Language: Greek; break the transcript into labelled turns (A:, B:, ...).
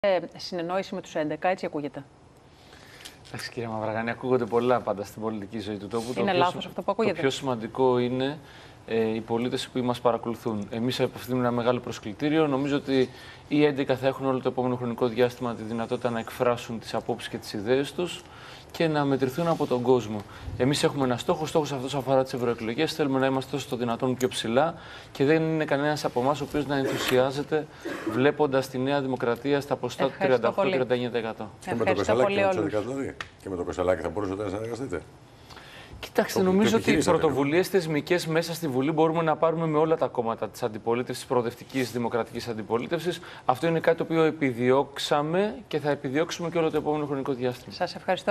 A: Συνεννόηση με τους 11, έτσι ακούγεται.
B: Εντάξει, κύριε Μαυραγάνη, ακούγονται πολλά πάντα στην πολιτική ζωή του τόπου.
A: Είναι λάθος αυτό που ακούγεται?
B: Το πιο σημαντικό είναι οι πολίτες που μας παρακολουθούν. Εμείς απευθύνουμε ένα μεγάλο προσκλητήριο. Νομίζω ότι οι 11 θα έχουν όλο το επόμενο χρονικό διάστημα τη δυνατότητα να εκφράσουν τις απόψεις και τις ιδέες τους και να μετρηθούν από τον κόσμο. Εμείς έχουμε ένα στόχο. Ο στόχος αυτός αφορά τις ευρωεκλογές. Θέλουμε να είμαστε όσο το δυνατόν πιο ψηλά και δεν είναι κανένας από εμάς ο οποίος να ενθουσιάζεται βλέποντας τη Νέα Δημοκρατία στα ποσοστά του 38-39%.
C: Και με το Κοσσαλάκι δηλαδή. Και με το Κοσσαλάκι θα μπορούσατε να συνεργαστείτε?
B: Κοιτάξτε, νομίζω ότι οι πρωτοβουλίες θεσμικές μέσα στη Βουλή μπορούμε να πάρουμε με όλα τα κόμματα της αντιπολίτευσης, προοδευτικής δημοκρατικής αντιπολίτευσης. Αυτό είναι κάτι το οποίο επιδιώξαμε και θα επιδιώξουμε και όλο το επόμενο χρονικό διάστημα.
A: Σας ευχαριστώ.